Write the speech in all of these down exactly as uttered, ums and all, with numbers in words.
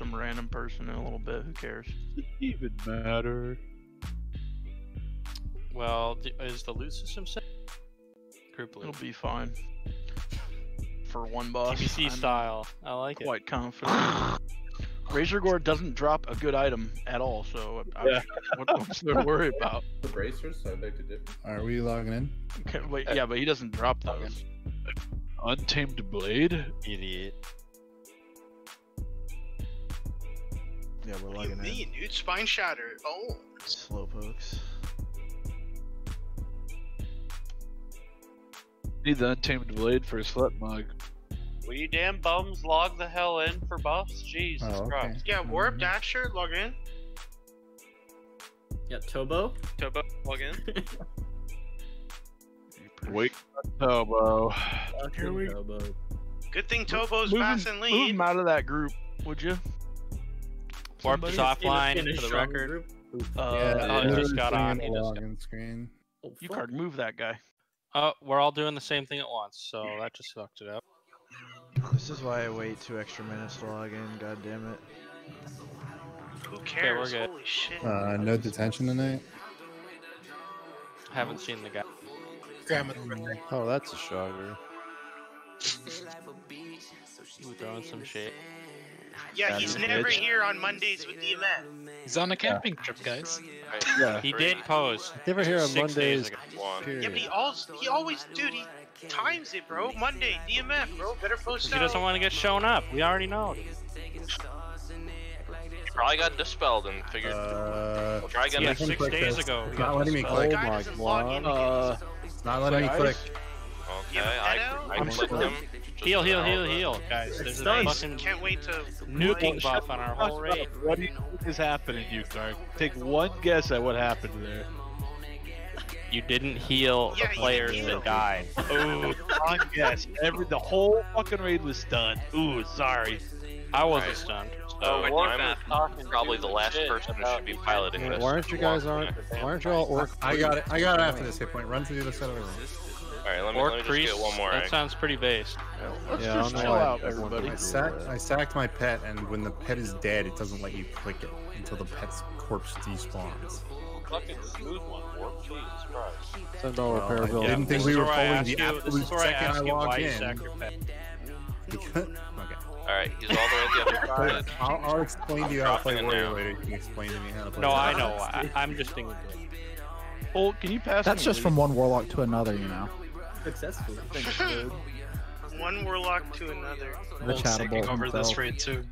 some random person in a little bit. Who cares? Does it even matter? Well, is the loot system set? Group loot. It'll be fine. For one boss. T B C I'm style. I like it. Quite confident. Razor Gore doesn't drop a good item at all, so I, Yeah. what, what's there to worry about? The bracers, I beg to differ. Are we logging in? Okay, wait, yeah, but he doesn't drop those. Untamed Blade? Idiot. Yeah, we're What do you logging in. mean, dude? Spine shatter. Oh. Slowpokes. Need the Untamed Blade for a slut mug. Will you damn bums log the hell in for buffs? Jesus Oh, okay. Christ. Yeah, Warp, Dasher, log in. Yeah, Tobo. Tobo, log in. Wait, Tobo. Here we Tobo. Good thing Tobo's move fast him, and move lead. him out of that group, would you? Warp is Somebody? offline In a for the strong record. group. Uh, yeah, oh, he literally just got putting on, in he the just got- login screen. Oh, You fuck. card move that guy. Oh, we're all doing the same thing at once, so that just fucked it up. This is why I wait two extra minutes to log in. God damn it. Who we're cares? good. Holy shit. Uh, no detention tonight. Haven't seen the guy. Oh, that's a shocker. Ooh, throwing some shit. Yeah, he's That's never bitch. here on Mondays with D M F. He's on a camping trip, guys. Yeah. He did pose. Never here on Six days Mondays. ago. One. Yeah, but he, Period. always, he always, dude, he times it, bro. Monday, D M F, bro. Better post He out. doesn't want to get shown up. We already know. Probably got dispelled and figured. Uh, Try again Yeah, next six click days this. ago. It's we not got letting me this. Oh click. guy my doesn't log in god. Uh, It's not letting me click. Okay, You have a I, pet out? I I'm clicked sorry. him. Just Heal, heal, now, heal, but- heal, guys. There's a Nice. fucking Can't wait to. nuking buff on our whole raid. What do you think is happening, you Clark? Take one guess at what happened there. You didn't heal Yeah, the you players didn't that heal. died. Ooh, one guess. Every the whole fucking raid was stunned. Ooh, sorry. I wasn't Right. stunned. So Wait, I'm Warpath talking probably to the you last shit person who about should be you. piloting Yeah, this. why aren't you guys on? Why aren't you all orc? I got it. I got it after this hit point. Run to the other side of the room. Alright, let me, Orc let me just priest. get one more That egg. sounds pretty based. let's Yeah, I just don't know chill why out, everyone everybody. I does sacked, that. I sacked my pet, and when the pet is dead, it doesn't let you click it until the pet's corpse despawns. Fucking smooth one, Warp. Jesus Christ. Send all Well, repair I bills. didn't think This we is were where I pulling ask the you- This absolute is where I second I ask you why logged you in. sack your pet. Because, okay. Alright, he's all the way at the other side. I'll, I'll explain to you I'm how to play dropping it Warrior now. later. You can explain to me how to play. No, I Warrior. know. I, I'm just thinking. Holt, can you pass That's me just loot? from one warlock to another, you know. Successful. Thanks, dude. One warlock to another. The Holt's taking Chatterbolt over this himself. raid too.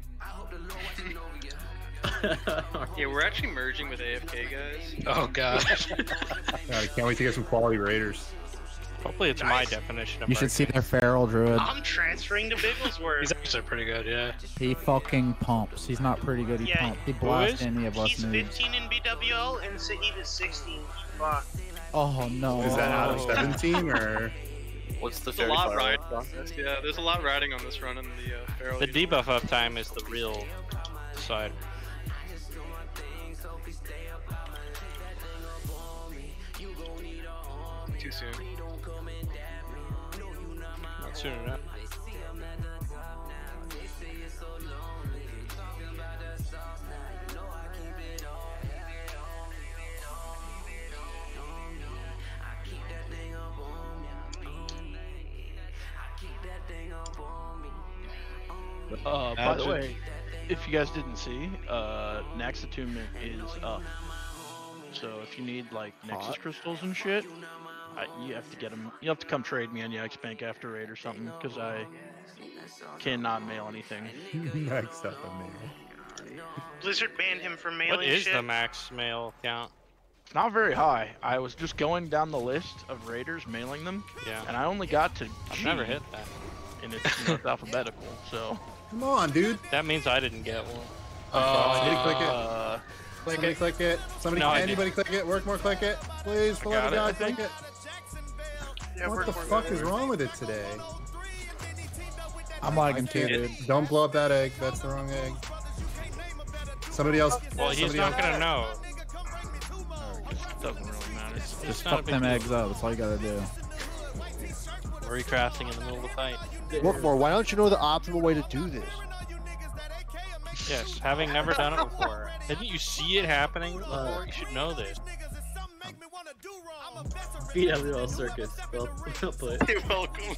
Yeah, we're actually merging with A F K guys. Oh god. God, I can't wait to get some quality raiders. Hopefully, it's my definition of You should mercy. see their feral druid. I'm transferring to Bigglesworth. He's actually pretty good, yeah. He fucking pumps. He's not pretty good. He Yeah, pumps. He who blasts is? any of us He's noobs. fifteen in B W L and Sahib is sixteen. Fuck. Oh no. Is that out of Oh. seventeen or? What's the There's a lot riding riding on this. Yeah, there's a lot riding on this run in the uh, Feral. The debuff uptime is the real side. Too soon. Not soon enough. Uh, by the way, if you guys didn't see, uh, Nax attunement is up. So if you need like Nexus Hot. crystals and shit, I, you have to get them. You have to come trade me on the X Bank after raid or something, because I cannot mail anything. Next up, man. Blizzard banned him from mailing What is shit. the max mail count? It's not very high. I was just going down the list of raiders, mailing them, Yeah. and I only got to I've G, never hit that. and it's, you know, it's alphabetical. So Come on, dude. That means I didn't get one. Somebody click it. uh, Click Somebody it. click it. Somebody, No, I anybody click it. Work more, click it. Please, for love got of it, God, I click think. it. Yeah, What we're- the we're fuck good. is wrong with it today? I'm lagging too, can't- dude. Don't blow up that egg. That's the wrong egg. Somebody else. Well, he's somebody not else. gonna know. it doesn't really matter. It's Just not a fuck big them deal. eggs up. That's all you gotta do. Recrafting in the middle of the fight. Workmore, why don't you know the optimal way to do this? Yes, having never done it before. Didn't you see it happening before? You should know this. B W L Circus. Well, well played. You're welcome.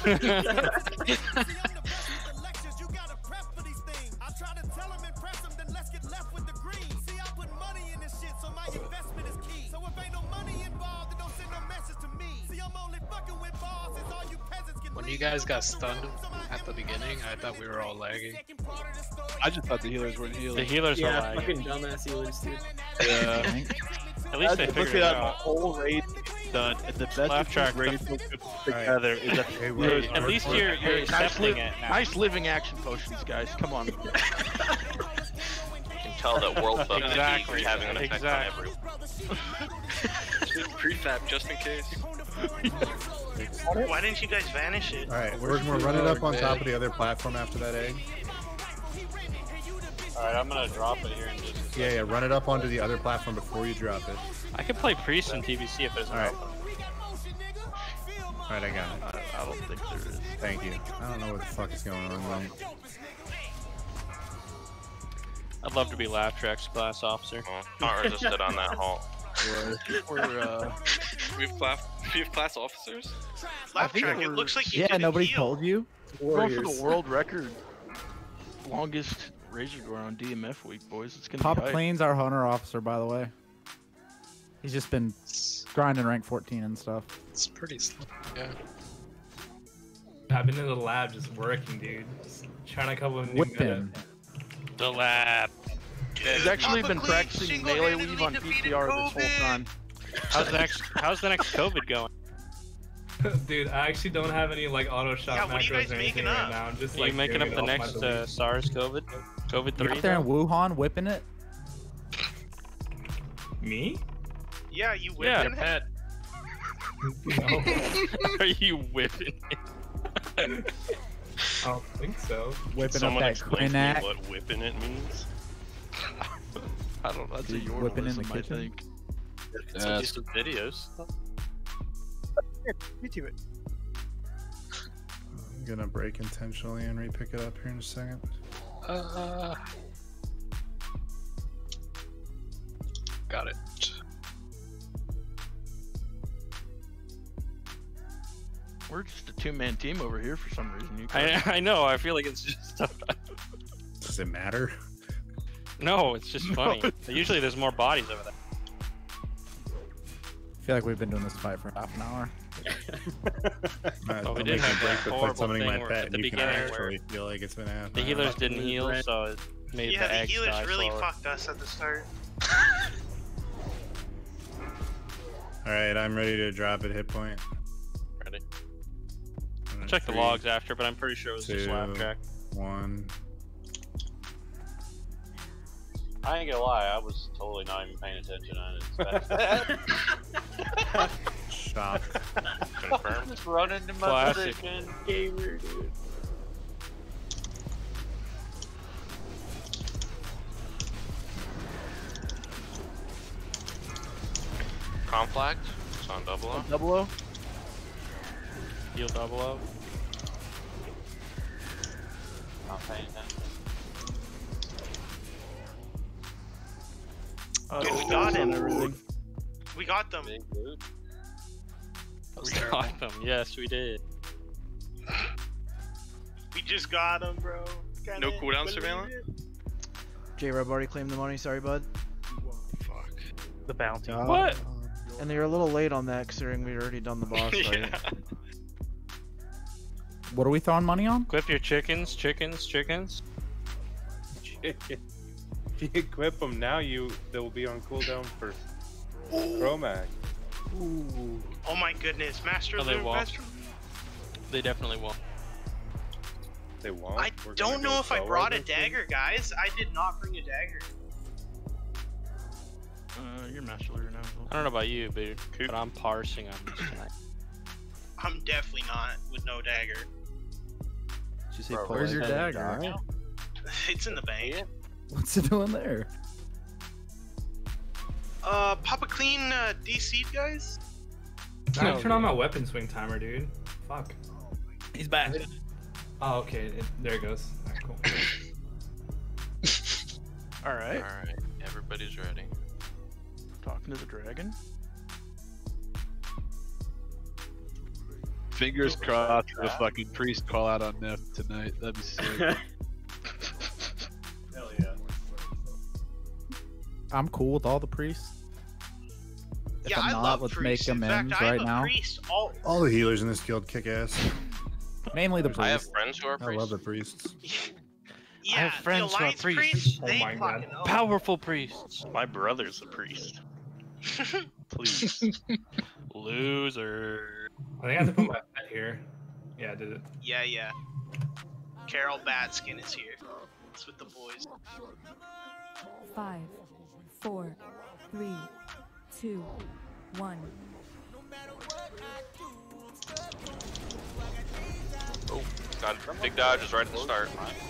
When you guys got stunned at the beginning, I thought we were all lagging. I just thought the healers weren't The healing. healers were Yeah, lagging. fucking dumbass healers, dude. Yeah. At least they Look figured at it that out. whole raid done, and the best Laugh of track. these raids will put together is that the Hey, healers wait, At are- least are- you're you're Hey, nice, accepting li- it now. nice living action potions, guys. Come on. You can tell that World Cup Exactly. is having an effect Exactly. on everyone. Prefab just in case. Why didn't you guys vanish it? All right, we're gonna run it up on top of the other platform after that egg. Alright, I'm gonna drop it here in just a second. Yeah, yeah, run it up onto the other platform before you drop it. I could play Priest in T V C if there's All right. open. All right, I got it. I, I don't think there is. Thank you. I don't know what the fuck is going on, man. I'd love to be Laugh Track's class officer. Well, not resisted on that halt. We're, uh, We have class. We have class officers. Laugh think track, it we're- looks like you Yeah, didn't nobody heal. told you. going for the world record. Longest Razor Gore on D M F week, boys. It's gonna Papa be hype. Clean's our hunter officer, by the way. He's just been grinding rank fourteen and stuff. It's pretty slow. Yeah. I've been in the lab just working, dude. Just trying to come up with new Whipping. The lab. He's actually Papa been Clean practicing melee single-handedly weave on P defeated T R this whole COVID. time. How's the next how's the next COVID going? Dude, I actually don't have any like auto shot Yeah, what are you macros guys or anything making right up? now. I'm just Are like you making doing up it the off my next belief. uh, SARS COVID? COVID You three? out there in Wuhan whipping it? Me? Yeah, you Yeah. whipping it? No, Are you whipping it? I don't think so. Whipping up Someone that explain to me Grenac? what whipping it means. I don't know. That's a Dude, whipping in the Yorlism, I kitchen? think. Yeah, some videos. YouTube it. I'm gonna break intentionally and re-pick it up here in a second. Uh, got it. We're just a two-man team over here for some reason. You I I know. I feel like it's just Does it matter? no. It's just funny. Usually there's more bodies over there. I feel like we've been doing this fight for half an hour. Nah, Oh, we don't did make me have break that before horrible summoning my thing where pet, at and the you can beginning actually feel like it's been half The an healers hour. didn't heal, so it made Yeah, the the eggs healers die really slower. fucked us at the start. Alright, I'm ready to drop at hit point. Ready. And then Check the three, logs after, but I'm pretty sure it was just Laugh two, Track. One. I ain't gonna lie, I was totally not even paying attention. I didn't expect Shop. Confirmed. Just run into my Classic. position, gamer, dude. Conflict. It's on double O. Double O. Heal double O. Not paying attention. Uh, Dude, we got and it. everything. We got them. Big dude. We got them. Yes, we did. We just got them, bro. Kinda No cooldown believe surveillance? it. J-Rob already claimed the money. Sorry, bud. Fuck. The bounty. What? And you're a little late on that, considering we'd already done the boss fight. Yeah. What are we throwing money on? Equip your chickens, chickens, chickens. If you equip them now, you they will be on cooldown for Chromac. Ooh. Oh my goodness, Master No, they Loot, won't. Master They definitely won't. They won't. I We're don't gonna know go if I solo brought a this week? dagger, guys. I did not bring a dagger. Uh, you're Master Leader now. I don't know about you, but, but I'm parsing on this tonight. I'm definitely not with no dagger. Did you say Bro, pull Where's it? your dagger? Right. It's in the bank. What's it doing there? Uh, Papa Clean uh, D C'd, guys? I turn on my weapon swing timer, dude. Fuck. He's back. Oh, okay. It, there it goes. Alright, cool. All right. All right, everybody's ready. Talking to the dragon. Fingers crossed for the fucking priest call out on Nef tonight. That'd be sick. Hell yeah. I'm cool with all the priests. If Yeah, I'm I not, love let's priests. make In fact, amends I'm right a now. priest. All... All the healers in this guild kick ass. Mainly the I have priests. friends who are I priests. love the priests. Yeah, I have friends the who are Alliance priests. Oh they my God. fucking know. Powerful priests. My brother's a priest. Please. Loser. I think I have to put my pet here. Yeah, I did it. Yeah, yeah. Carol Batskin is here. It's with the boys. Five, four, three, two, one. Oh, got big dodges right at the start.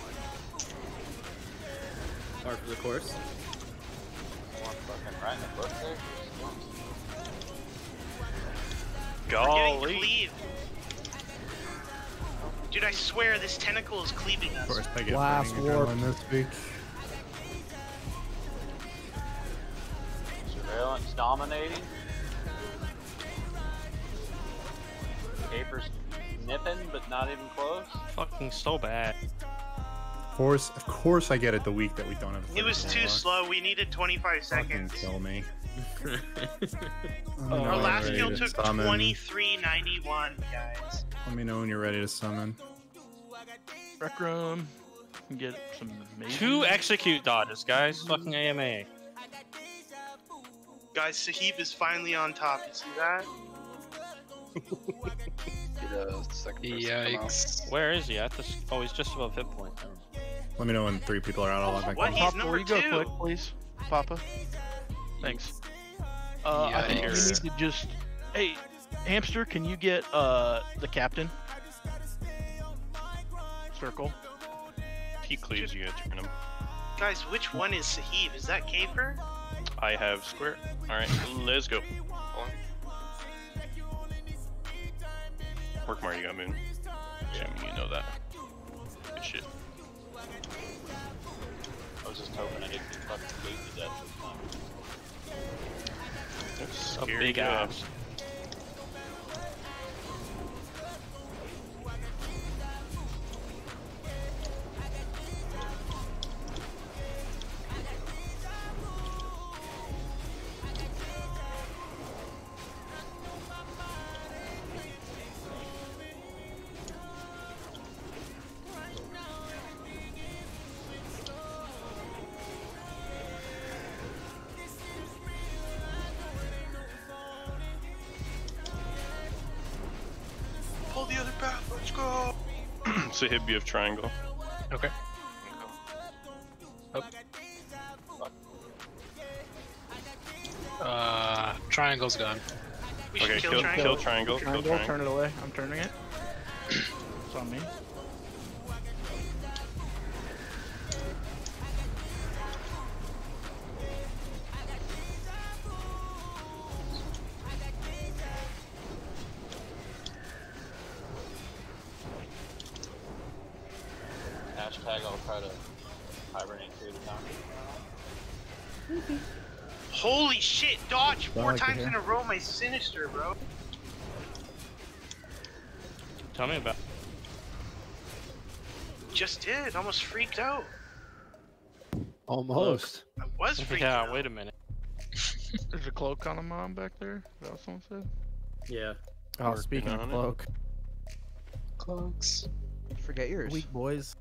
Par for the course. One fucking right in the book there. We're getting Golly. cleaved. Dude, I swear this tentacle is cleaving us. Of course, I get Last burning warp. adrenaline this week. Surveillance dominating. Caper's nipping, but not even close. Fucking so bad. Of course, of course, I get it the week that we don't have. It was too slow. We needed twenty-five Fucking seconds. kill me. Our Let me last know kill when you're ready took to summon. twenty-three ninety-one, guys. Let me know when you're ready to summon. Rec room. Get some. Maybe. Two execute dodges, guys. Fucking A M A. Guys, Sahib is finally on top. You see that? Yikes. Where is he? At the, oh, he's just above hit point. Let me know when three people are out. I'll log back What? in. He's Papa, number will you go two. quick, please? Papa. Thanks. Uh, I think we need Yikes. to just. Hey, hamster, can you get uh the captain? Circle. He cleaves, you gotta turn him. Guys, which one is Sahib? Is that Caper? I have square. Alright, let's go. Hold on. Work more, you got moon. Jimmy, you know that. Good shit. I was just hoping I didn't get fucking beat to death this time. A big ass. Pull the other path. Let's go. So hit B of triangle. Okay. Oh. Uh, triangle's gone. We should Okay, kill, kill, triangle. kill triangle. Kill Triangle, triangle. turn it away. I'm turning it. It's on me. Hashtag I'll try to hibernate through the time. Holy shit! Dodge Don't four like to times hear. in a row. My sinister, bro. Tell me about. Just did. Almost freaked out. Almost. I was freaked Yeah, out. wait a minute. There's a cloak on a mom back there. Is that what someone said? Yeah. Oh, Working speaking of on it. cloak, Cloaks. Forget yours. weak boys.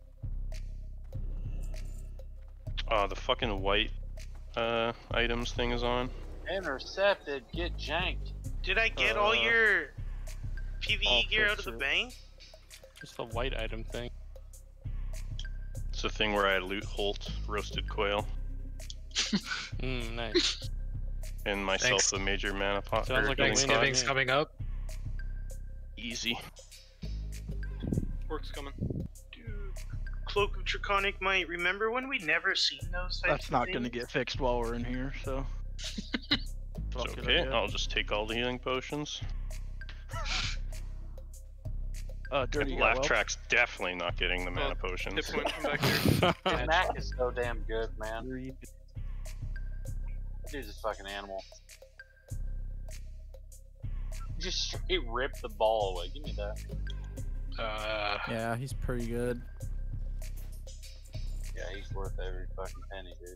Oh, the fucking white uh items thing is on. Intercepted. Get janked. Did I get all Uh, your P V E all gear out of the picture. bank? Just the white item thing. It's a thing where I loot Holt roasted quail Mmm, nice. and myself Thanks. a major mana pot. Sounds or like a healing win. pot. Thanksgiving's coming up. Easy. Work's coming. Dude, Cloak of Draconic Might. Remember when we never seen those types That's of not things? gonna get fixed while we're in here, so. It's Fuck it, I okay. guess. I'll just take all the healing potions. Uh, Dirty, you got Laugh well? track's definitely not getting the mana potions. Hit point from back here. Dude, Mac is so damn good, man. Dude's a fucking animal. Just straight rip the ball away. Give me that. Uh, Yeah, he's pretty good. Yeah, he's worth every fucking penny, dude.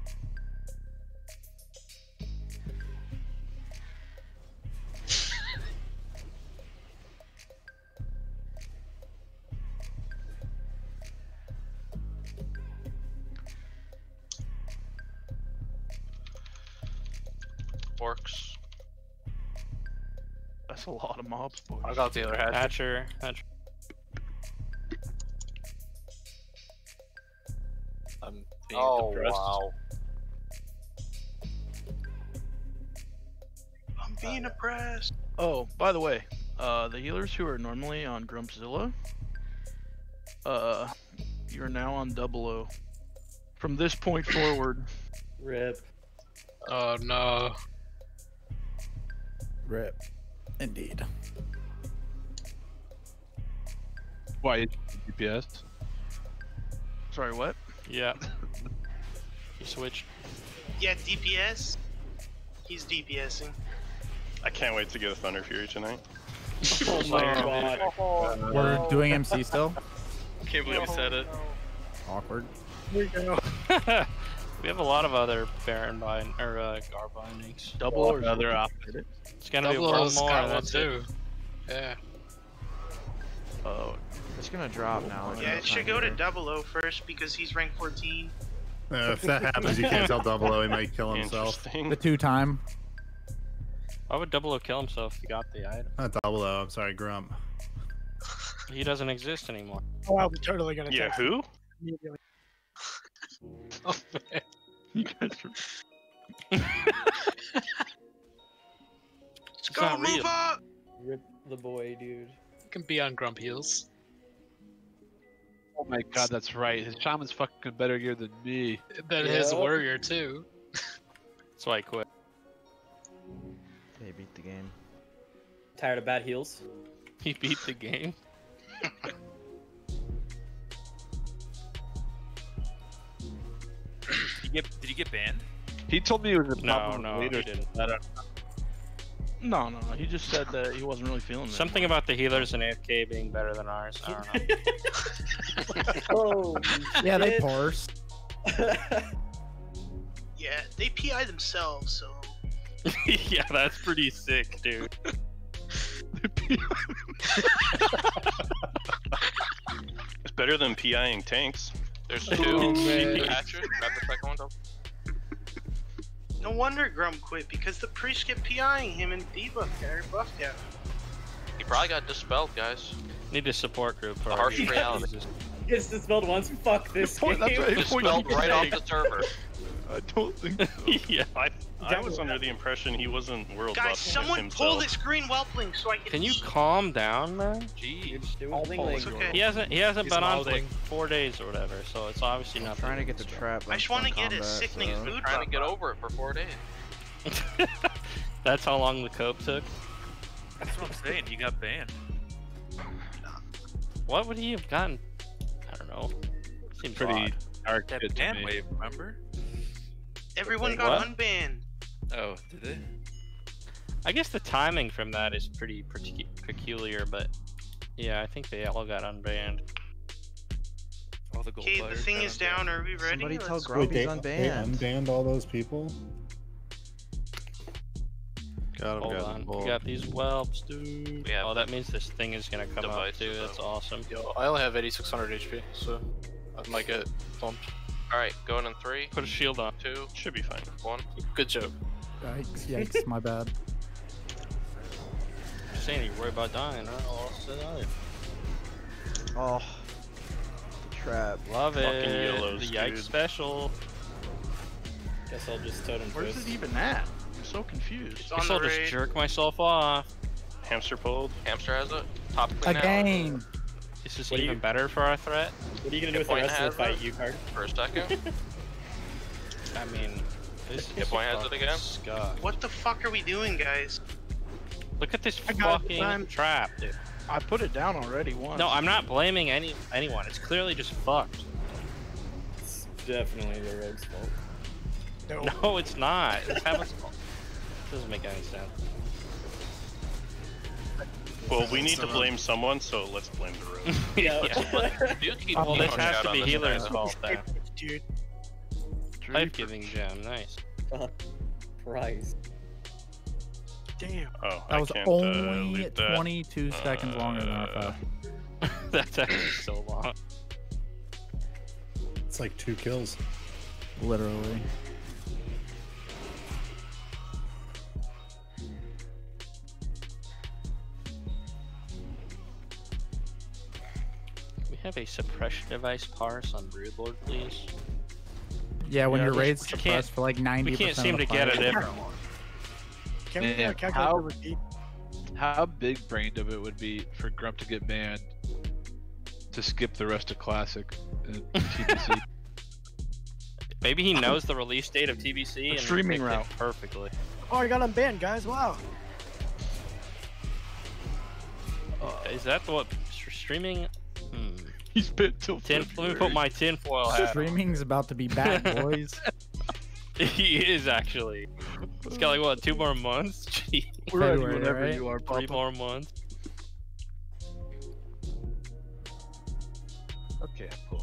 Orcs. That's a lot of mobs, boys. I got the other hatcher. Hatcher. Hatcher. I'm being Oh, depressed. wow. I'm being oppressed. Oh, by the way, uh, the healers who are normally on Grumpzilla, uh, you're now on Double O. From this point forward. Rip. Oh no. Rip. Indeed. Why? D P S? Sorry, what? Yeah. You switched. Yeah, D P S. He's DPSing. I can't wait to get a Thunder Fury tonight. Oh my god. Oh, We're no. doing M C still? Can't believe you said it. Awkward. Here we go. We have a lot of other Baron bind or uh, Gar bindings. Double or Another zero? opposite. It's gonna Double be one O's more. got And one that's too. it. Yeah. Oh, It's gonna drop now. Yeah, it should go to Double O first because he's rank fourteen. Uh, if that happens, you can't tell Double O. He might kill himself. Hmm. The two time. Why would Double O kill himself if he got the item? Not Double O. I'm sorry, Grump. He doesn't exist anymore. Oh, I'm totally gonna. Yeah, text who? him immediately. Oh man. you guys are... Let's go, not move real. up! Rip the boy, dude. You can be on Grump heels. Oh my god, that's right. His shaman's fucking better gear than me. Then Yeah. his warrior too. That's why I quit. They beat the game. Tired of bad heels? He beat the game. Did he get, did he get banned? He told me it was a No, problem no, later. he didn't. I don't- No, no, no. He just said that he wasn't really feeling it. Something about the healers in A F K being better than ours. I don't know. Oh. Yeah, they parse. Yeah, they P I themselves, so. Yeah, that's pretty sick, dude. It's better than PIing tanks. There's Oh, two. man. C P hatcher. Grab the second one. Double. No wonder Grump quit because the priest kept PIing him and debuff or buff down. He probably got dispelled, guys. Need a support group for The our harsh users. reality. Gets dispelled once. Fuck this Point- that's game. right. Dispelled right off the server. I don't think so. Yeah. I, I was under the impression he wasn't world Guys, buffing someone himself. pull this green whelpling so I can. Can you calm down, man? Jeez. It's okay. He hasn't. He hasn't He's been on for mouthing. like four days or whatever, so it's obviously I'm not. trying to get the trap. I just want to get a sickening so. food. Trying to get buff. over it for four days. That's how long the cope took. That's what I'm saying. He got banned. What would he have gotten? I don't know. Seems Pretty odd. dark That shit to ban me. wave, remember? Everyone Wait, got what? unbanned. Oh, did they? I guess the timing from that is pretty pecu- peculiar, but yeah, I think they all got unbanned. All the gold Okay, the players thing got is unbanned. down. Are we ready? Somebody tell Let's- Grumpy's they, unbanned. they unbanned all those people? Got him, Hold got on, him. we got these whelps, dude. We have Oh, that means this thing is gonna come out devices too. That's up. awesome. Yo, I only have eighty-six hundred H P, so I might get bumped. Alright, going in three, Put a shield on. two, Should be fine. one. Good joke. Yikes, yikes, my bad. Just saying, you worry about dying, huh? All said I. Oh, the trap. Love Fucking it. yellows, the yikes dude. special. Guess I'll just totem Where's it even at? I'm so confused. It's on Guess the I'll just raid. jerk myself off. Hamster pulled. Hamster has it. Top clean out Again. This is What do even you- better for our threat. What are you gonna do with the rest of the fight, you card? for a second. I mean, this Hit is point has it fucking again? Scott. What the fuck are we doing, guys? Look at this I got it, fucking time. trap, dude. I put it down already once. No, I'm not blaming any anyone. It's clearly just fucked. It's definitely the rogue's fault. No, no it's not. It's Habit's fault. Doesn't make any sense. Well, we need to blame someone, so let's blame the rogue. yeah. You keep Well, this pushing has out to on be this healer's guy. fault then. dude. Life-giving gem, nice. Oh, Christ. Damn. Oh, That I was can't, uh, only loot that. twenty-two seconds longer than our Uh, five. That's actually so long. It's like two kills. Literally. We have a suppression device parse on Broodlord, please. Yeah, when Yeah, your we- raid's we can't- suppressed for like ninety We percent can't seem of the to get fight. it in. Can we Man, get a calculator how- repeat? How big brained of it would be for Grump to get banned to skip the rest of Classic and T B C. Maybe he knows the release date of T B C and streaming picked it route. perfectly. Oh, I got unbanned, guys. Wow. Uh, is that what streaming? Hmm. He's been till Tin, let me put my tinfoil hat on. Streaming's about to be back, boys. He is actually. It's got like what, two more months? Jeez. We're ready February, whenever right? you are, Three Papa. more months. Okay, cool.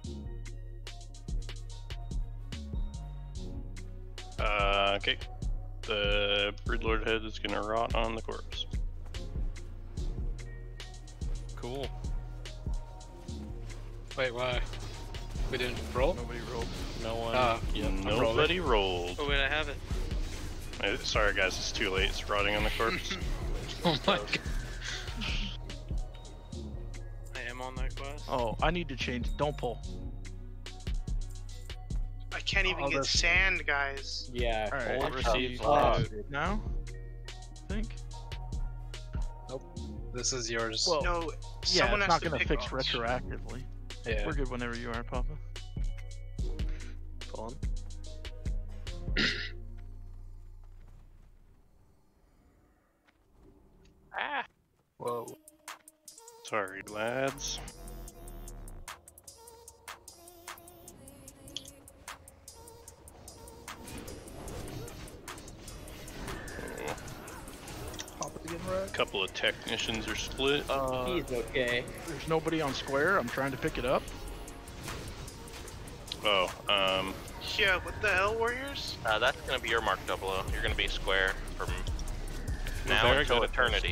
Uh, okay. The Broodlord head is gonna rot on the corpse. Cool. Wait, why? We didn't roll? Nobody rolled. No one. Uh, yep, I'm rolling. Nobody rolled. Oh wait, I have it. Uh, Sorry guys, it's too late. It's rotting on the corpse. Oh my god. I am on that quest. Oh, I need to change. Don't pull. I can't even Oh, get that's- sand, guys. Yeah. Alright, Hold receive up. uh, now. I think. This is yours. Well, No, yeah, someone it's has not to gonna pick fix off. retroactively. yeah. We're good whenever you are, Papa. Fun. Ah. Whoa. Sorry, lads. Papa's getting wrecked. A couple of technicians are split. Uh, He's okay. there's nobody on square. I'm trying to pick it up. Oh, um, Yeah, what the hell, Warriors? Uh, that's gonna be your mark, Double O. You're gonna be square from now very until good at eternity.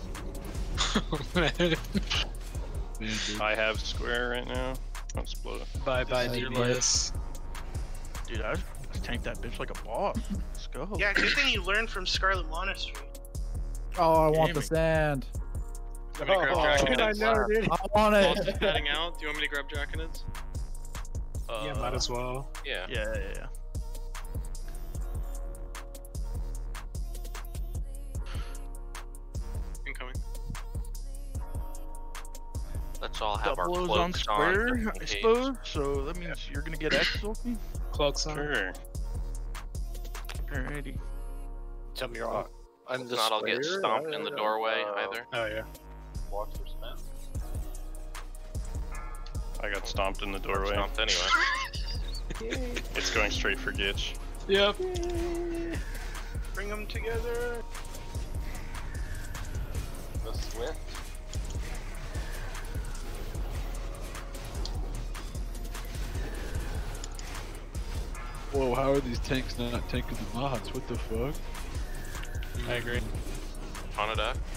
I have square right now. Let's blow it. Bye bye, You're D B S. Dude, I just tanked that bitch like a boss. Let's go. Yeah, good thing you learned from Scarlet Monastery. Oh, I want the Gaming. sand. Do you want me to grab Dude, I Draconids? know, dude. I want While it. it's heading out, do you want me to grab Draconids? Uh, Yeah, might as well. Yeah. Yeah, yeah, yeah. Incoming. Let's all have our Double O's cloaks on square, just in I case. suppose. So that means you're gonna get X, Sulky? Cloaks on. Sure. Alrighty. Tell me you're on. If not, I'll get stomped in the doorway either. Oh yeah. Watch for spam. I got stomped in the doorway. Stomped anyway. It's going straight for Gitch. Yep. Bring them together. The Swift. Whoa, how are these tanks not tanking the mods? What the fuck? I agree. On a deck.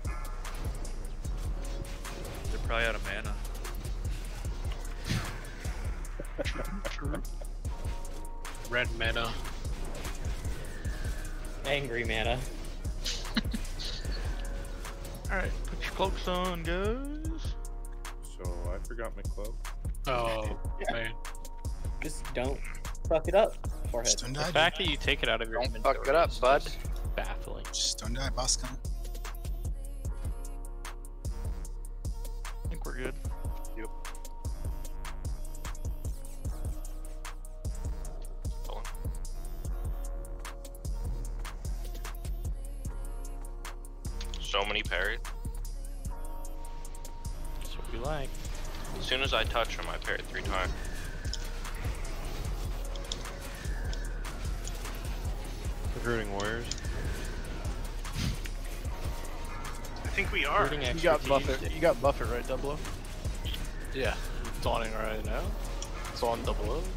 They're probably out of mana. Red mana. Angry mana. Alright, put your cloaks on, guys. So I forgot my cloak. Oh man. Just don't fuck it up, forehead. Just don't The die, fact that you take it out of your Don't inventory fuck it up, is bud. just baffling. Just don't die, boss coming. I think we're good. Yep. So many parries. you like. As soon as I touch him, I parry three times. Recruiting warriors. I think we are. You got Buffett. You got Buffett right, Double O. Yeah, it's on right now. It's on double O.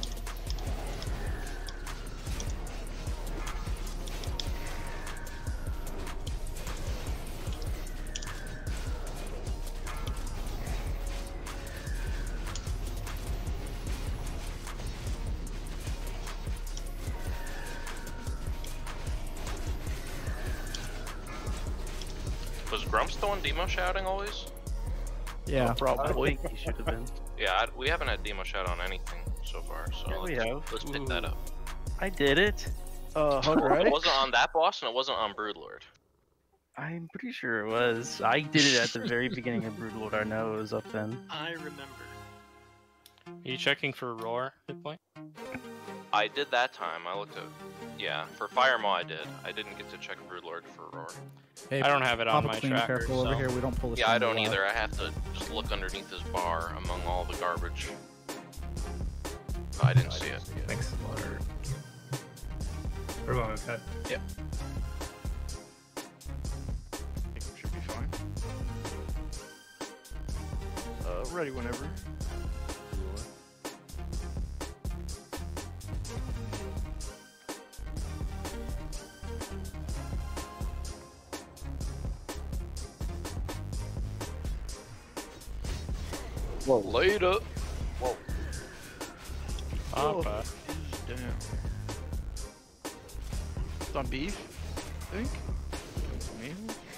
Was Grumps the one demo shouting always? Yeah. Probably. He should have been. Yeah, I, we haven't had demo shout on anything so far, so Yeah, we let's, have. let's pick that up. I did it. Uh, It wasn't on that boss, and it wasn't on Broodlord. I'm pretty sure it was. I did it at the very beginning of Broodlord. I know it was up then. I remember. Are you checking for Roar hit point? I did that time. I looked at, yeah, for Fire Maw I did. I didn't get to check Broodlord for Roar. Hey, I don't have it on Papa my Clean, tracker. careful over so- here. We don't pull this. Yeah, I thing don't alive. either. I have to just look underneath this bar among all the garbage. I didn't see it. Thanks. We're going with that. Yep. I think we should be fine. Uh, ready whenever. Whoa. Later. Whoa. Papa. Damn. It's on beef, I think. Maybe.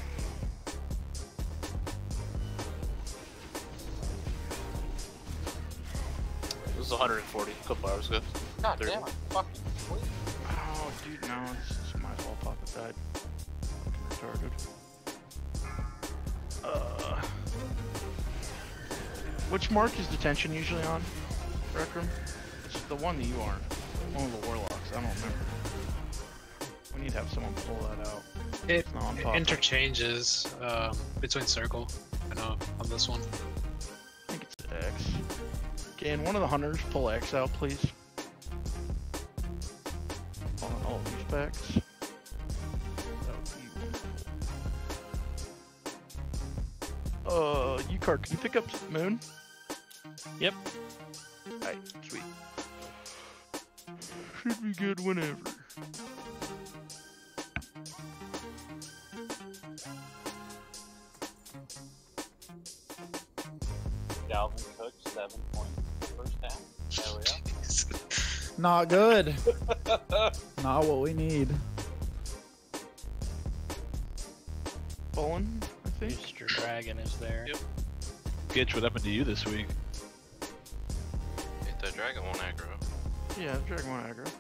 This is one hundred forty. A couple hours ago. God thirty. damn it. Fucking sweet. Oh, dude, no, it's, it's my fault. Papa died. Fucking retarded. Uh. Which mark is detention usually on, Rekram? It's the one that you aren't. One of the warlocks. I don't remember. We need to have someone pull that out. It, It's not on it Papa. interchanges um, between circle. I know on this one. I think it's X. Can one of the hunters pull X out, please? On all of these packs. That would be wonderful. Uh, U-Card, can you pick up Moon? Yep. Alright, sweet. Should be good whenever. Dalvin Cook, seven points for the first half. There we go. Not good. Not what we need. Bullen, I think. Mister Dragon is there. Yep. Gitch, what happened to you this week? Hit that dragon one aggro. Yeah, Dragon one aggro.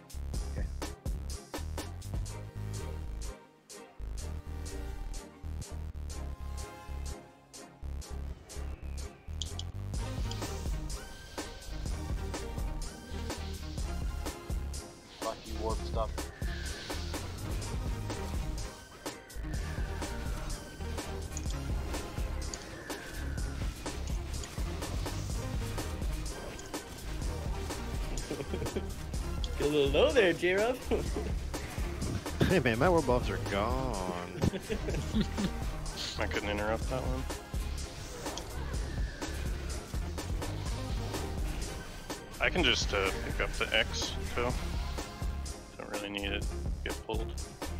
Fuck you, warp stuff. Get a little low there, J-Rob. Hey man, my war buffs are gone. I couldn't interrupt that one. I can just uh, pick up the X, Phil. Don't really need it to get pulled.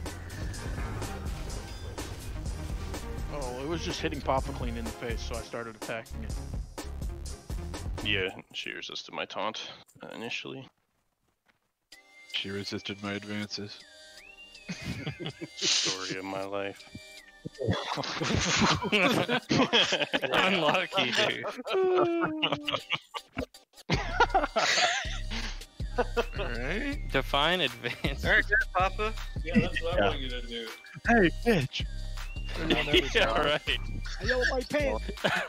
Oh, it was just hitting Papa Clean in the face, so I started attacking it. Yeah, she resisted my taunt uh, initially. She resisted my advances. Story of my life. Unlucky, dude. Alright. Define advance. Alright, good, Papa. Yeah, that's what I Yeah. want you to do. Hey, bitch! Yeah, right. I yelled my pants.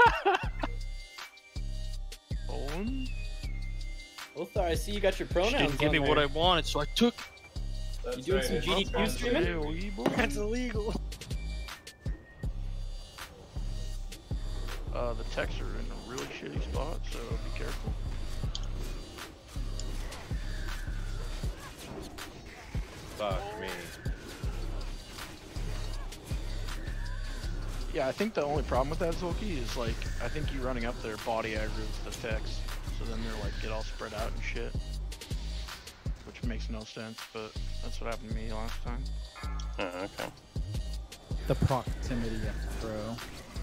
Bullen? Ulthar, I see you got your She pronouns didn't give me on what there. I wanted, so I took. That's You doing right, some it's G D Q not streaming? sponsored. That's illegal. Uh, the techs are in a really shitty spot, so be careful. Fuck me. Yeah, I think the only problem with that, Zulky, is like, I think you running up there body aggroes the techs, so then they're like, get all spread out and shit. Which makes no sense, but that's what happened to me last time. Oh, okay. The proximity of throw.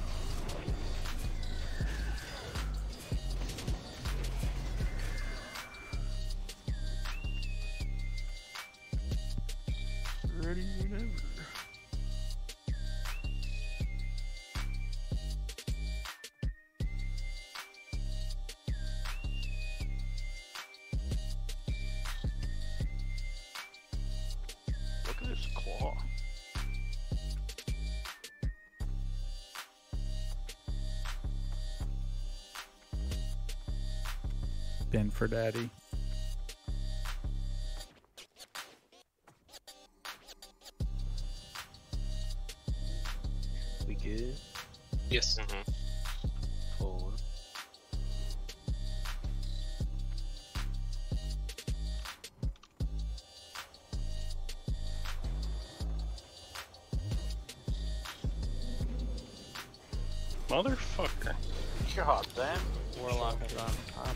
Ready whenever. Look at this claw. Ben for daddy. We good? Yes. Mm-hmm. Four. Motherfucker. God damn. Warlock is on top.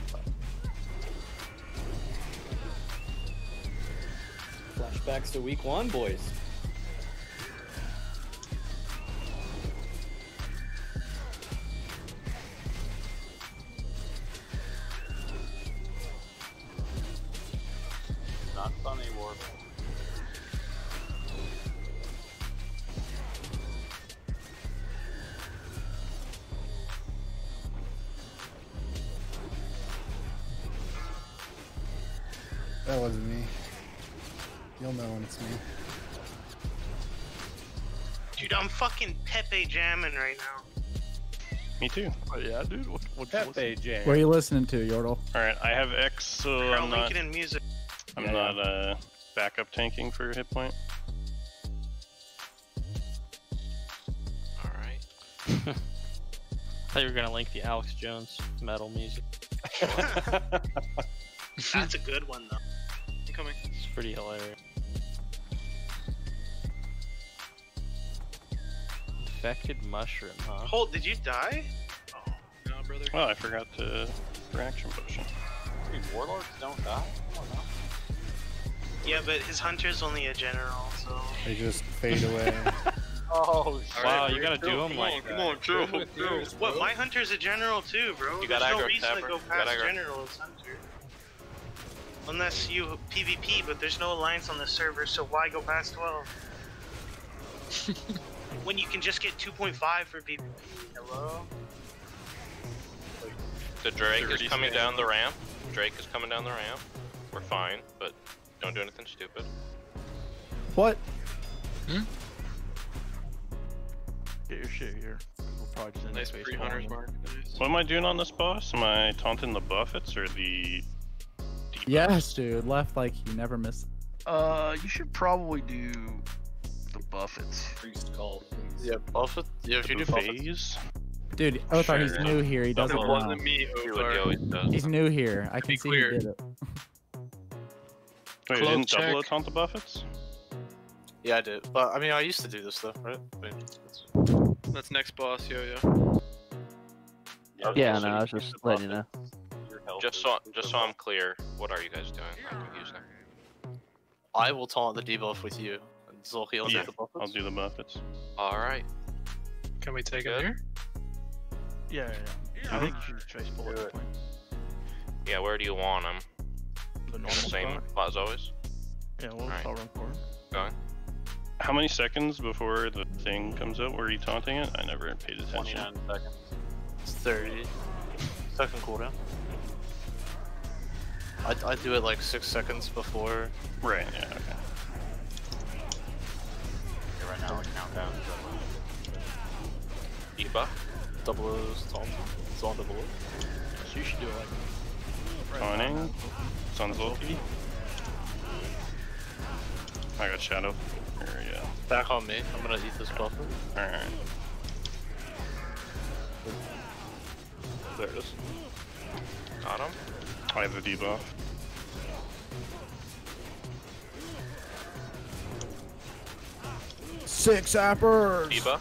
Flashbacks to week one, boys. Not funny, Warp. That wasn't me. You'll know when it's me. Dude, I'm fucking Pepe jamming right now. Me too. Oh, yeah, dude. What, what, Pepe Jam. What are you listening to, Yordle? Alright, I have X, so Carl I'm not, Lincoln and music. I'm Yeah, not uh, backup tanking for hit point. Alright. I thought you were gonna link the Alex Jones metal music. That's a good one, though. I'm coming. It's pretty hilarious. Infected mushroom, huh? Hold, did you die? Oh, no, brother. Oh, I forgot to reaction potion. Dude, warlords don't die? Come on now. Yeah, but his hunter's only a general, so. They just fade away. Oh, shit. Wow, you gotta do them Come like on, that. come on, chill, chill. What? My hunter's a general too, bro. You got There's no aggro, reason to Tapper. go You got past aggro. general as hunter. Unless you PvP, but there's no alliance on the server, so why go past twelve? When you can just get two point five for PvP. Hello? The Drake is thirty coming seconds. down the ramp. Drake is coming down the ramp. We're fine, but don't do anything stupid. What? Get your shit here. We'll probably just end Nice up face pre-hunters bombing. mark. Nice. What am I doing on this boss? Am I taunting the buffets or the... debuffs? Yes, dude. Left like you never missed. Uh, you should probably do the buffets. Priest call, please. Yeah, Buffett. Yeah, if you do Buffett. Phase? Dude, Othar, he's Sure. new here. He doesn't It know. wasn't me, Do what he Othar. always does. He's new here. I be can see clear. he did it. Wait, you Cloak didn't double check. it taunt the buffets? Yeah, I did. But I mean, I used to do this though, right? I mean, it's... That's next boss, yo yo. Yeah, Also, no, I was use just the letting you know. buffet. Just so, just so I'm clear, what are you guys doing? I'm confused there. I will taunt the debuff with you. And Zulki will Yeah, do the buffets. I'll do the buffets. Alright. Can we take Good. it here? Yeah, yeah, yeah. I think you should just trace bullet Do it. point. Yeah, where do you want them? The In normal the same spot. spot as always? Yeah, we'll Alright. I'll run for it. Going. How many seconds before the thing comes out? Were you taunting it? I never paid attention. twenty-nine seconds. It's thirty. Second cooldown. I I do it like six seconds before. Right, yeah, okay. Yeah, right now, we're countdown. Debuff? Double O's taunt. It's on double O. So you should do it like right Taunting. now. Sun's Zulki. I got Shadow. There we go. Back on me. I'm gonna eat this buffer. Alright. There it is. Got him. I have the debuff. Six appers. Debuff.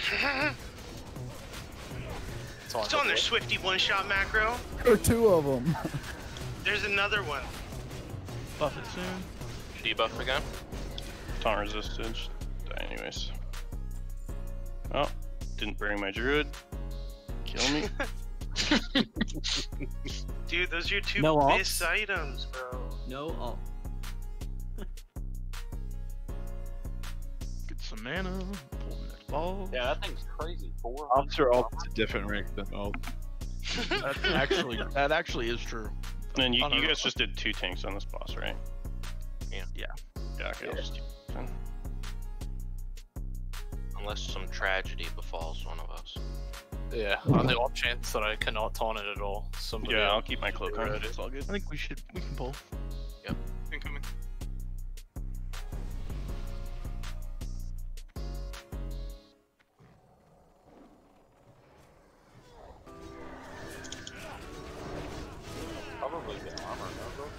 It's on, it's on their Swifty one-shot macro. Or two of them. There's another one. Buff it soon. Debuff again. Taunt resisted. Die anyways. Oh, didn't bring my druid. Kill me. Dude, those are your two No best items, bro. No ult. Get some mana. Pull the next ball. Yeah, that thing's crazy. Four. Officer ult is a different rank than ult. That actually, that actually is true. And you, I don't you know. guys just did two tanks on this boss, right? Yeah. Yeah. Yeah, okay, I'll just keep it then. Unless some tragedy befalls one of us. Yeah, on the off chance that I cannot taunt it at all. Somebody Yeah, I'll else keep my cloak can on. do it. It's all good. I think we should, we can pull. Yep. Incoming. Probably get armor, no, bro?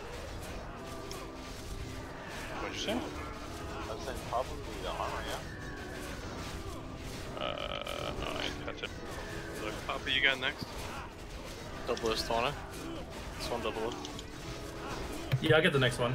What'd you say? I was saying probably the armor, yeah? Uh, no, I had to. Look, Papa, you got next. Double is taunting. This one double it. Yeah, I'll get the next one.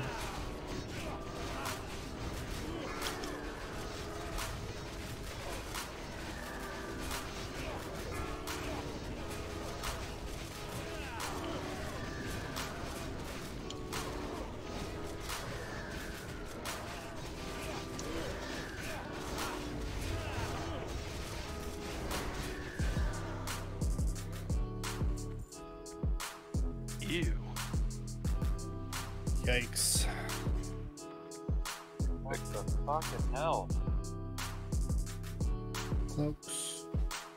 Ew. Yikes. What the fucking hell? Cloaks.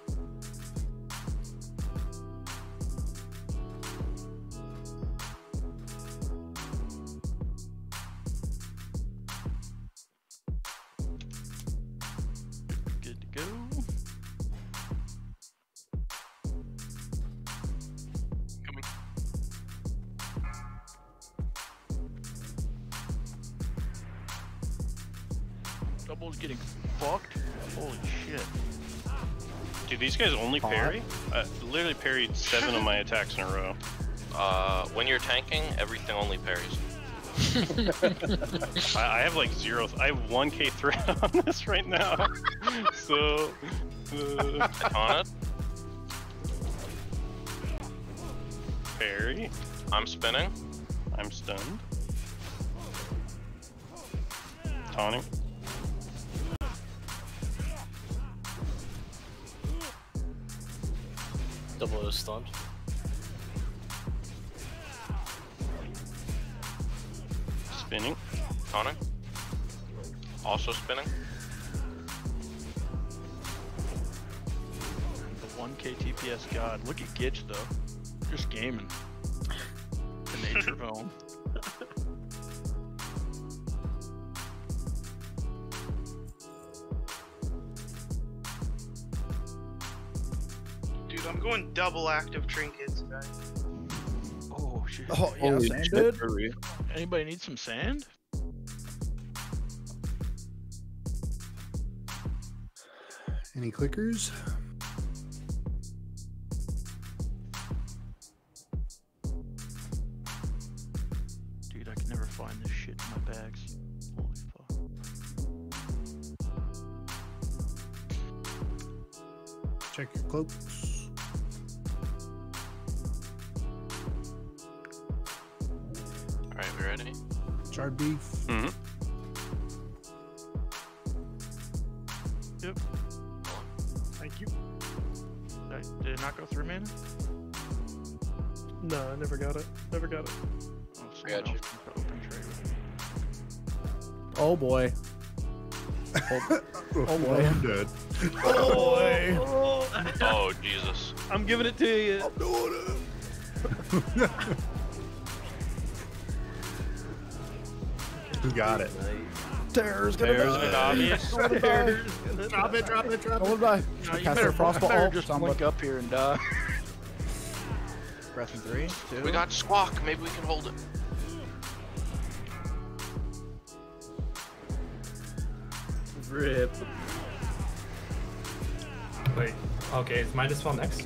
Good to go. Coming. Double's getting fucked. Holy shit. Dude, these guys only parry? I literally parried seven of my attacks in a row. Uh, when you're tanking, everything only parries. I, I have like zero. I have one K threat on this right now. So. Uh, On it. parry. I'm spinning. I'm stunned. Taunting. Double is stunned. Spinning. Taunting. Also spinning. The one K T P S god. Look at Gitch though. Just gaming. The nature of home. Dude, I'm going double active trinkets, guys. Oh shit. Oh, yeah, Holy sand, shit, dude. Hurry. Anybody need some sand? Any clickers? Dude, I can never find this shit in my bags. Holy fuck. Check your cloaks. Alright, we ready? Charred beef. Mm-hmm. Yep. Thank you. Did, I, did it not go through mana? No, I never got it. Never got it. Oh, I got someone you. else can open trade with me. Oh boy. Oh, oh boy. I'm dead. Oh boy. Oh, Jesus. I'm giving it to you. I'm doing it. Who got it? Terror's gonna Terror's die. gonna obvious. Terror's gonna Drop it, drop it, drop it. Oh, die. No, you Cast better, a frostball better ult, just somebody. link up here and die. Breath in three, two. We got Squawk. Maybe we can hold it. Rip. Wait. Okay, is my dispel next?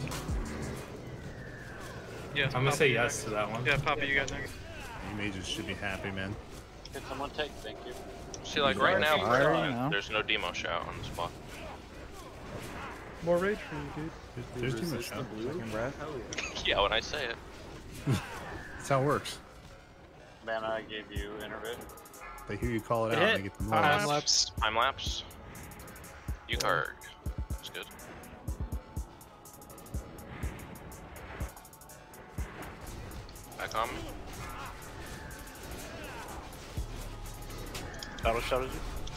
Yeah, I'm gonna Papa, say you yes next. to that one. Yeah, Papa, you got next. You mages should be happy, man. Can someone take? Thank you. See, like right now, Fire, there's, you know. there's no demo shout on the spot. More rage for you, dude. There's too much shout. Second breath. Yeah, when I say it. That's how it works. Man, I gave you intervid. They hear you call it out, Hit. they get the Time most. lapse. Time lapse. You card. That's good. Back on me. Battle strategy.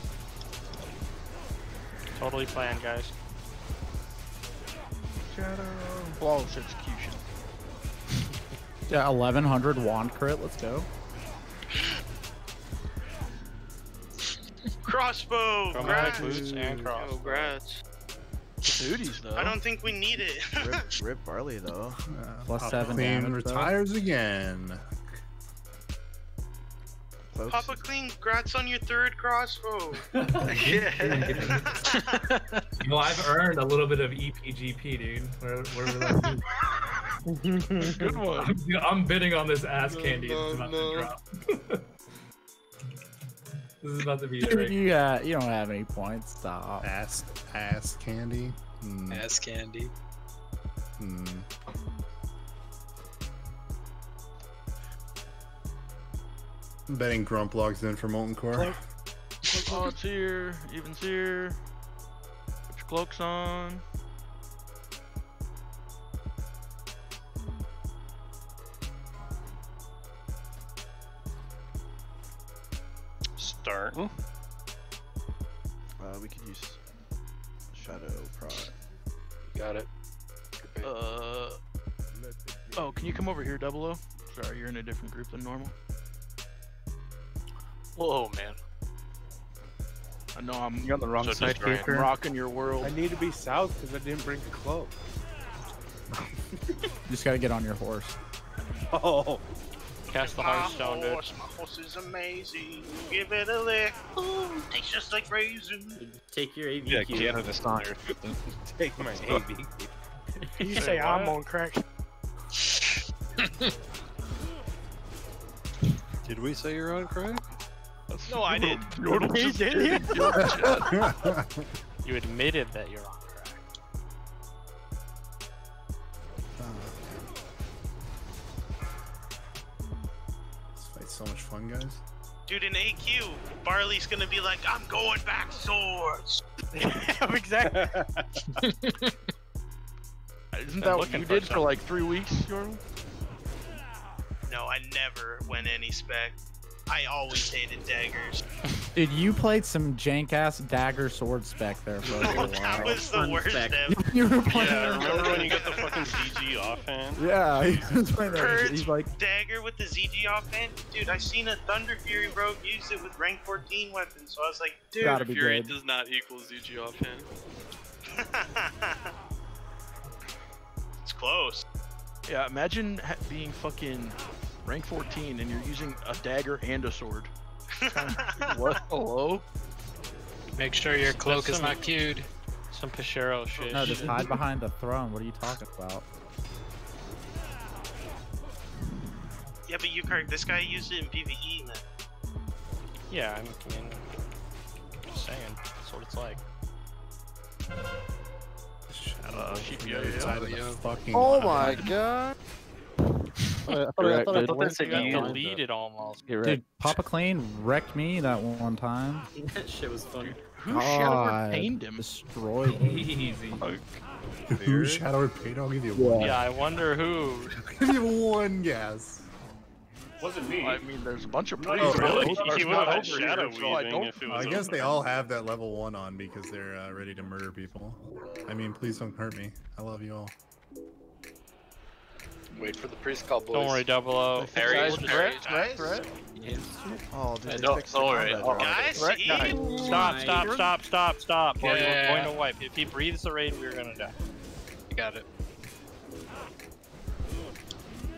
Totally planned, guys. Shadow. Flawless execution. Yeah, eleven hundred wand crit. Let's go. Crossbow! Chromatic Grats! boots and cross. Congrats. Duties though. I don't think we need it. Rip, rip Barley though. Plus Papa seven Clean damage, though. retires again. Folks. Papa Clean, grats on your third crossbow. Yeah. Well, I've earned a little bit of E P G P, dude. Where, where will that be? Good one. I'm, I'm bidding on this ass candy. no, it's about no. to drop. This is about to be Dude, great. you got, you don't have any points. Stop. Ass, ass candy. Hmm. Ass candy. Hmm. I'm betting Grump logs in for Molten Core. Oh, it's here. Even's here. Put your cloaks on. Start. Uh, we could use Shadow Prod. Got it. Uh. Oh, can you come over here, Double O? Sorry, you're in a different group than normal. Whoa, man. I know I'm. You're on the wrong So side, distracted. I'm Cooper. rocking your world. I need to be south because I didn't bring a cloak. You just gotta get on your horse. Oh. Cast the My Hearthstone, dude. horse, my horse is amazing. Give it a lick. Ooh, tastes just like raisin. Take your A V Yeah, Q. Canada's not your Take my A V. You say I'm on crack. Did we say you're on crack? No, I did. He did. You admitted that you're on crack. This fight's so much fun, guys. Dude, in A Q, Barley's gonna be like, I'm going back swords. Exactly. Isn't that what looking you for did for something. like three weeks, Jordan? No, I never went any spec. I always hated daggers. Dude, you played some jank ass dagger sword spec there for a No, little that while. was the Fun worst spec. ever. You were playing. Yeah, remember when you got the fucking Z G offhand? Yeah, he was playing that. Kurt's He's like, dagger with the Z G offhand? Dude, I seen a Thunder Fury rogue use it with rank fourteen weapons, so I was like, dude. Gotta be Fury good. does not equal Z G offhand. It's close. Yeah, imagine ha- being fucking rank fourteen and you're using a dagger and a sword. What? Hello? Make sure your cloak is some- not queued. Some Pashero shit. no, just hide behind the throne. What are you talking about? Yeah, but Yukar, this guy used it in PvE, man. Yeah, I mean, just saying. That's what it's like. Uh, keep The you other side of the yo. fucking Oh line. my god! I thought, I thought, I Correct, thought, I dude. thought What's that it said You you. got you? deleted almost. You're right. Dude, Papa Clean wrecked me that one time. That shit was fun. Who shadow God, retained him? destroyed me. Easy. Who shadowed Pate? I'll give you one. Yeah, I wonder who. I'll give you one guess. Wasn't me. I mean, there's a bunch of Oh, priests. really? Most of us He not would have had over here, shadow so I weaving don't- if it I was guess they open. all have that level one on because they're uh, ready to murder people. I mean, please don't hurt me. I love you all. Wait for the priest call, boys. Don't worry, Double O. Harry is Threat, just threat, threat. Oh, dude, Hey, they don't- fixed the don't worry, combat I'll- drop. Guys, Threat see? guy. Stop, stop, stop, stop, stop. Or Yeah. we're going to wipe. If he breathes the raid, we're gonna die. You got it.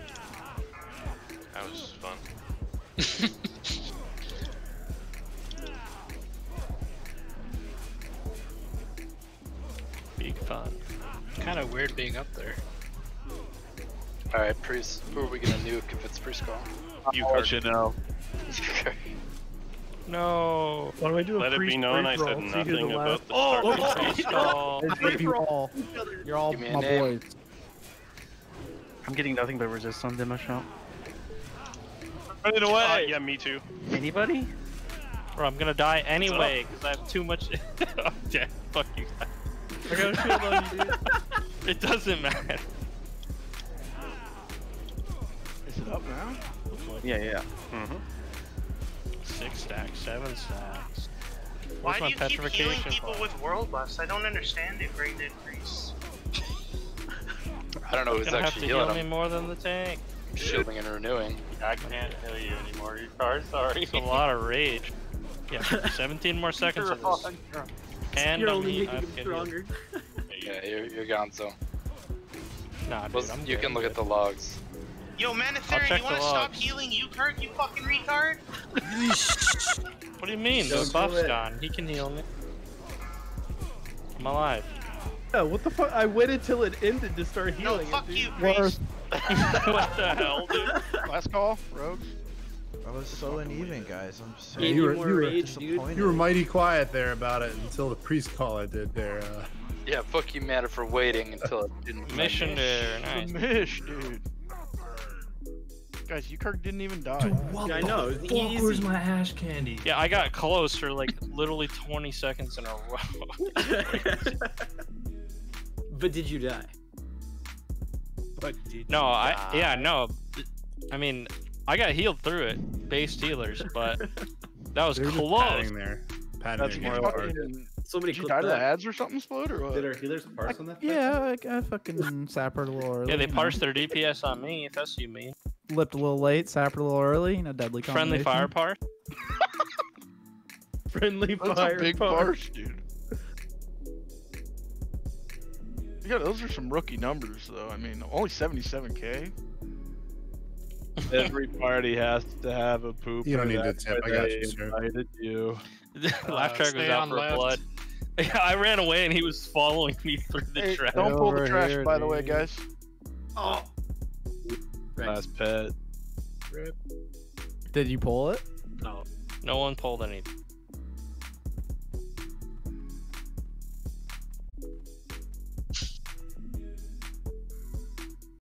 That was fun. Big fun. Kind of weird being up there. Alright, priest. Who are we gonna nuke if it's priest call? You let you know. No. Why do I do a Let it be priest known I free said roll? See who nothing the about last- the Oh, start. Priest call. You're all, you're all Give me a my name. boys. I'm getting nothing but resist on demo shop. Running Uh, away. yeah, me too. Anybody? Bro, I'm gonna die anyway because I have too much. Oh, yeah, fuck you guys. I got a shield on you, dude. It doesn't matter. Is it up now? Yeah, yeah. Mm-hmm. Six stacks, seven stacks. Why Where's do my you keep healing petrification people bar? with World Bust? I don't understand it, Great Dead Priest. I don't know who's Gonna have to actually heal healing me him. more than the tank. Shielding and renewing. I can't heal you anymore. You're card, sorry. It's a lot of rage. Yeah, seventeen more seconds of this. And You're I'm only he- making I'm him getting stronger. Yeah, you're, you're gone, so. Nah, dude, Well, I'm you good, can I'm look good. at the logs. Yo, I'll Manetherian, check you wanna the stop logs. healing you, Kurt? You fucking retard? What do you mean? Don't The do buff's it. gone. He can heal me. I'm alive. Yeah, what the fuck? I waited till it ended to start No, healing. fuck it, you, dude. Priest. What the hell, dude? Last call, Rogue. I was so uneven, guys. I'm so Yeah, you were, you, were, disappointed. you were mighty quiet there about it until the priest call I did there. Uh, Yeah, fuck you, Matter, for waiting until it didn't. Mission there, nice. The mish, dude. Guys, Ukirk didn't even die. What Yeah, I the know, it's fuck? easy. Where's my ash candy? Yeah, I got close for like literally twenty seconds in a row. But did you die? But did No, you I die? yeah, no. I mean, I got healed through it, based healers, but that was They were just close. padding there. Padding That's their more guard. fucking. Somebody Did you clip die to the that. ads or something explode or what? Did our healers parse on that? yeah, I, I fucking sappered a little early. Yeah, they you know. parsed their D P S on me. If that's what you mean. Lipped a little late, sappered a little early. You know, deadly Friendly combination. fire parse. Friendly That's fire. a big part. farce, dude. Yeah, those are some rookie numbers, though. I mean, only seventy-seven K. Every party has to have a pooper. You don't need to That's tip, why I got they you, sir. invited you. Laugh track was stay out on for left. blood. Yeah, I ran away and he was following me through the Hey, trash. don't pull the Over trash, here, by the way, dude. guys. Oh. Last pet. Did you pull it? No. No one pulled anything.